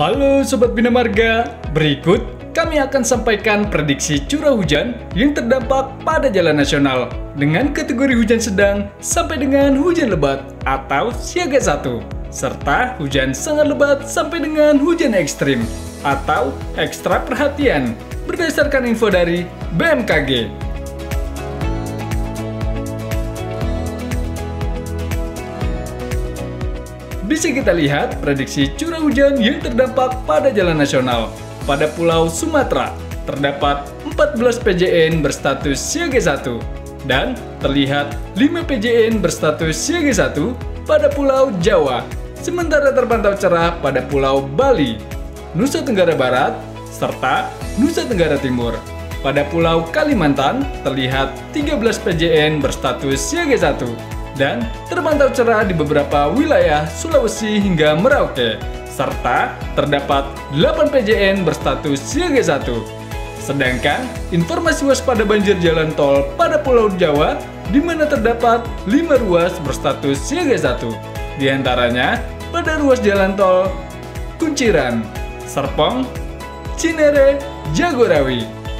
Halo Sobat Bina Marga, berikut kami akan sampaikan prediksi curah hujan yang terdampak pada jalan nasional dengan kategori hujan sedang sampai dengan hujan lebat atau siaga 1, serta hujan sangat lebat sampai dengan hujan ekstrim atau ekstra perhatian berdasarkan info dari BMKG. Bisa kita lihat prediksi curah hujan yang terdampak pada jalan nasional. Pada Pulau Sumatera, terdapat 14 PJN berstatus siaga 1 dan terlihat 5 PJN berstatus siaga 1 pada Pulau Jawa, sementara terpantau cerah pada Pulau Bali, Nusa Tenggara Barat, serta Nusa Tenggara Timur. Pada Pulau Kalimantan, terlihat 13 PJN berstatus siaga 1 dan terpantau cerah di beberapa wilayah Sulawesi hingga Merauke, serta terdapat 8 PJN berstatus siaga 1. Sedangkan informasi waspada banjir jalan tol pada Pulau Jawa di mana terdapat 5 ruas berstatus siaga 1. Di antaranya pada ruas jalan tol Kunciran, Serpong, Cinere, Jagorawi,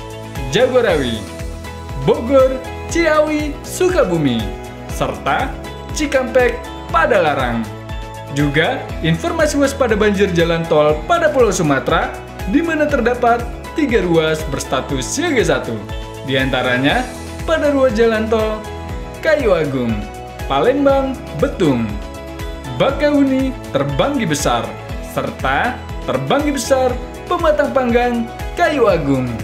Bogor, Ciawi, Sukabumi, serta Cikampek, Padalarang. Juga informasi waspada banjir jalan tol pada Pulau Sumatera di mana terdapat 3 ruas berstatus siaga 1. Di antaranya pada ruas jalan tol Kayu Agung, Palembang, Betung, Bakahuni, Terbanggi Besar, serta Terbanggi Besar, Pematang Panggang, Kayu Agung.